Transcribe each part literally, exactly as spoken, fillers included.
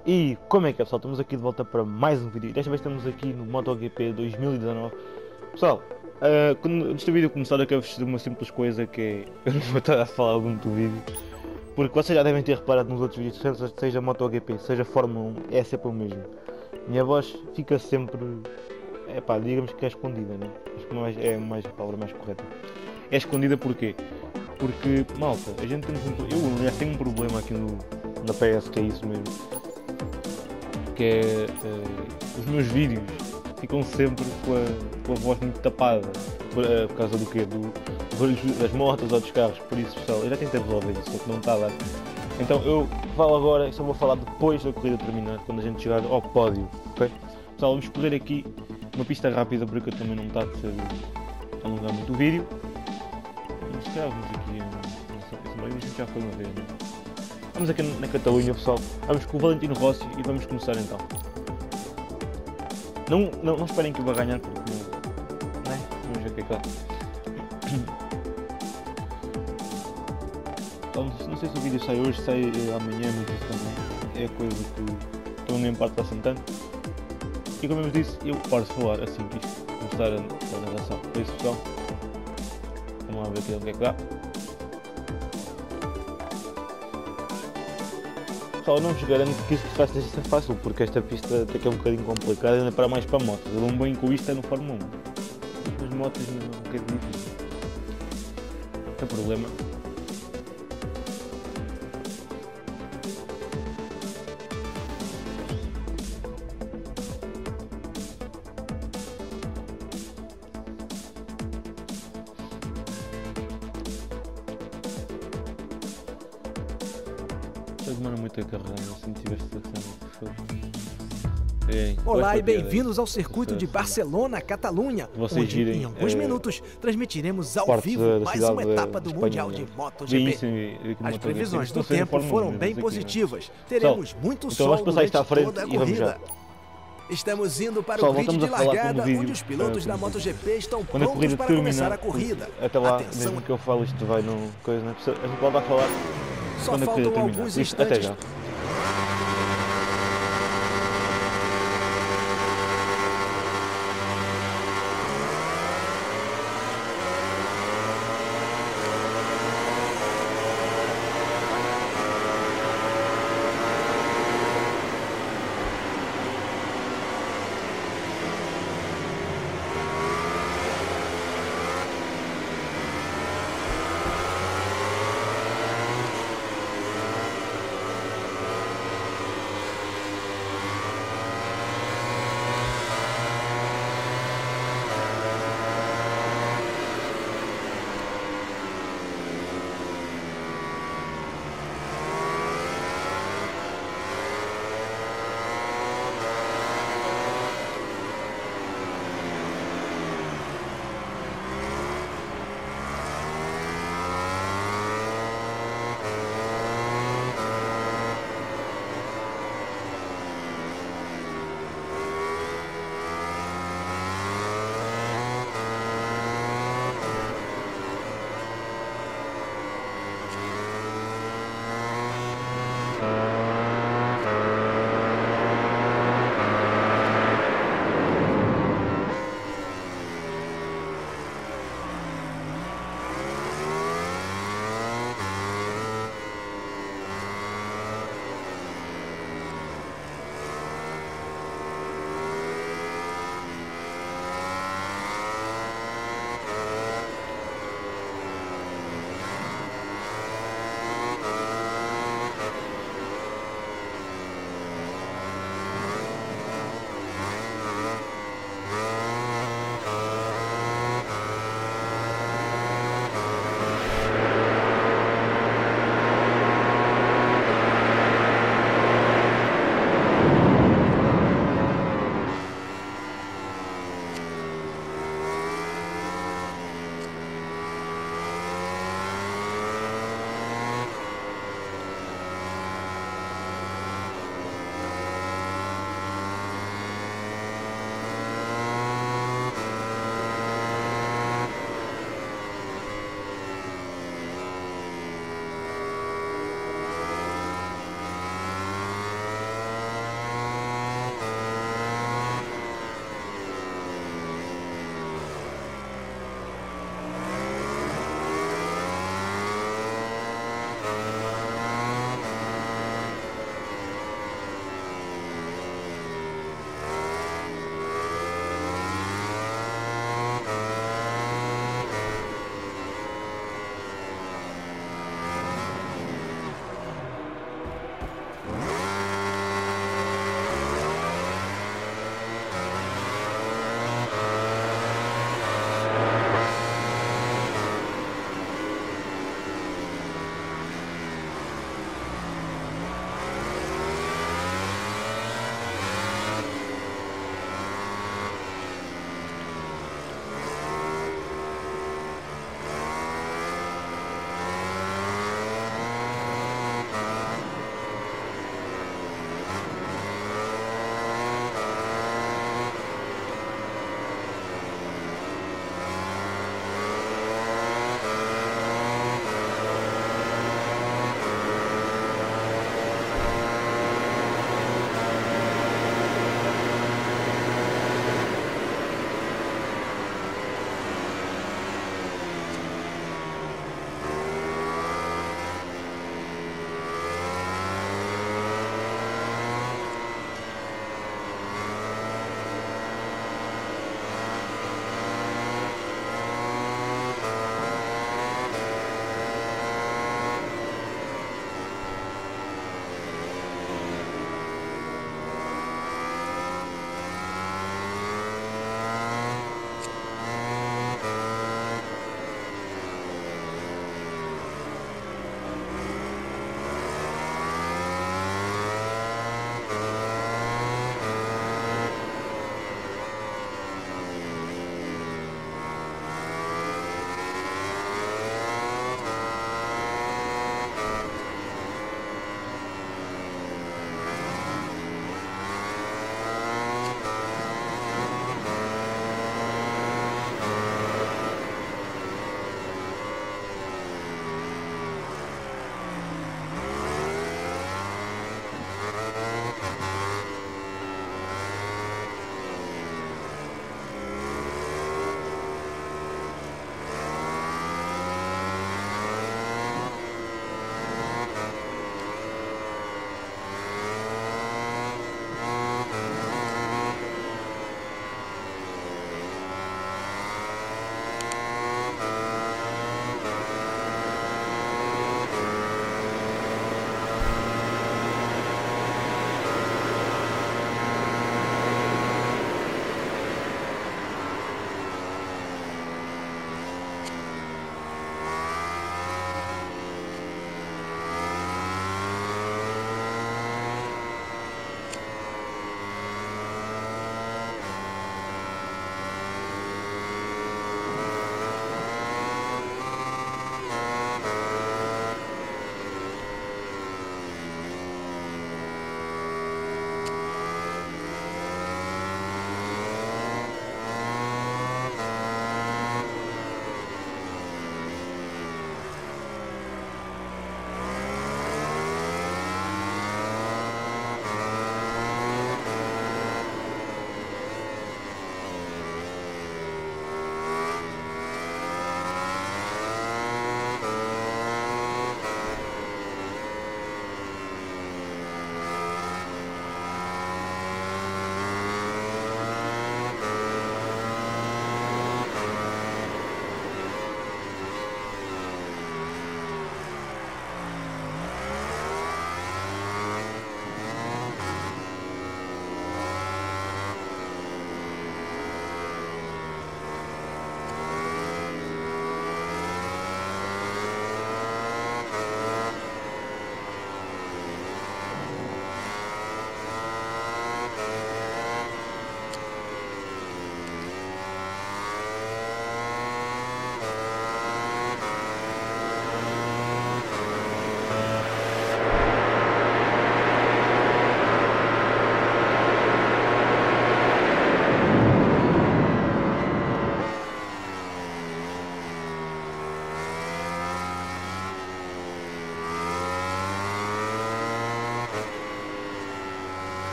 E como é que é, pessoal? Estamos aqui de volta para mais um vídeo. Desta vez estamos aqui no MotoGP dois mil e dezanove. Pessoal, uh, quando, antes do vídeo começar eu quero vos dizer uma simples coisa que é... Eu não vou estar a falar muito do vídeo, porque vocês já devem ter reparado nos outros vídeos, seja, seja MotoGP, seja Fórmula um, é sempre o mesmo. Minha voz fica sempre... É pá, digamos que é escondida, né? Acho que mais, é mais a palavra mais correta. É escondida porquê? Porque, malta, a gente tem um... Eu aliás tenho um problema aqui no, na P S, que é isso mesmo. Que é, uh, os meus vídeos ficam sempre com a, com a voz muito tapada por, uh, por causa do quê? Do, do barulho das motos ou dos carros, por isso pessoal, eu já tentei resolver isso, só que não está a dar. Então eu falo agora e só vou falar depois da corrida terminar, quando a gente chegar ao pódio, ok? Pessoal, vamos correr aqui uma pista rápida porque eu também não está a ser alongar muito o vídeo. Mas se calhar vamos aqui, a gente já foi uma vez, né? Vamos aqui na Catalunha, pessoal. Vamos com o Valentino Rossi e vamos começar então. Não, não, não esperem que eu vá ganhar porque não, né? Vamos ver o que é que dá. Então, não sei se o vídeo sai hoje, sai amanhã, mas isso também é coisa que, que eu nem importa assim tanto. E como eu disse, eu paro de falar assim que isto começar a, a narração. Por isso, pessoal, vamos lá ver aqui o que é que dá. Pessoal, eu não vos garanto que isto vai ser fácil, porque esta pista até que é um bocadinho complicada, ainda para mais para motos. Eu dou um bem com isto é no Fórmula um. As motos não é um bocadinho difícil. Não tem problema. Demora muito a carregar, se não tivesse Olá e bem-vindos ao circuito de Barcelona, Catalunha, Vocês onde girem, em alguns é, minutos transmitiremos ao parte vivo da- da mais uma cidade etapa do espanhola. Mundial de MotoGP. As previsões do tempo foram bem positivas. Teremos muito então sol vamos passar isto à durante frente toda a e vamos já. corrida. Estamos indo para Pessoal, o grid de voltamos a falar largada, como vídeo, onde os pilotos eh, da MotoGP estão Quando a prontos corrida para terminar, começar a corrida. até lá, Atenção, mesmo que eu falo isto vai no coisa, né? A gente pode lá falar só quando a corrida faltam terminar. alguns Isto, até instantes. já.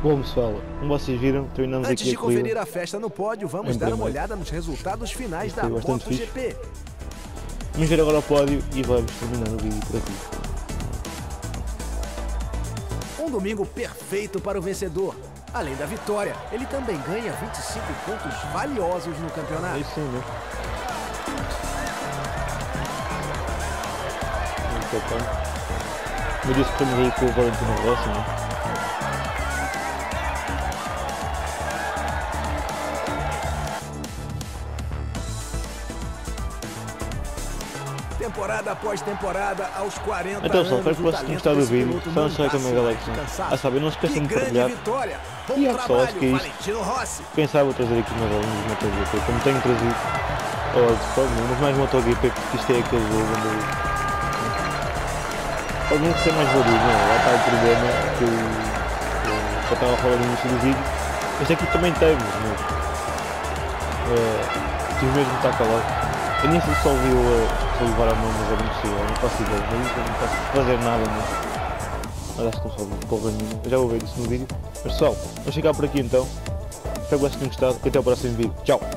Bom pessoal, como vocês viram, terminamos Antes aqui de a corrida. conferir a festa no pódio, vamos dar uma olhada nos resultados finais da MotoGP. Vamos ver agora o pódio e vamos terminar o vídeo por aqui. Um domingo perfeito para o vencedor. Além da vitória, ele também ganha vinte e cinco pontos valiosos no campeonato. É isso aí, né? Como eu disse, estamos aí com o Valentino Rossi, né? Temporada após temporada, aos quarenta então, pessoal, anos, espero que vocês tenham gostado do vídeo. Se não se com a minha galera, ah, sabe, não se esqueçam de partilhar. E é pessoal, acho que é isto. Quem sabe eu trazer aqui mais alguns de MotoGP, como tenho trazido, ou mas mais MotoGP, porque isto é aquele jogo onde pode não ser mais vario, não, lá está o problema que eu já estava a falar no início do vídeo. Este aqui também tem, mas uh, tive mesmo de estar calado. Eu nem sei se só ouviu a levar a mão, mas é muito possível, não faço ideia, mas eu não posso fazer nada, mas, mas acho que não só ouvi porra nenhuma, eu já vou ver isso no vídeo. Mas pessoal, vamos ficar por aqui então, espero que vocês tenham gostado e até o próximo vídeo, tchau!